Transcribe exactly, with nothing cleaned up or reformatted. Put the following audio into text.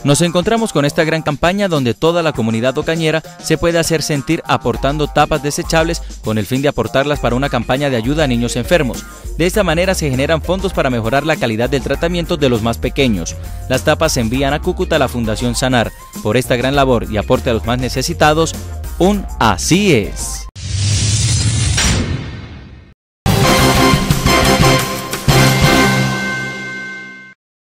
Nos encontramos con esta gran campaña donde toda la comunidad ocañera se puede hacer sentir aportando tapas desechables con el fin de aportarlas para una campaña de ayuda a niños enfermos. De esta manera se generan fondos para mejorar la calidad del tratamiento de los más pequeños. Las tapas se envían a Cúcuta a la Fundación Sanar. Por esta gran labor y aporte a los más necesitados, un así es.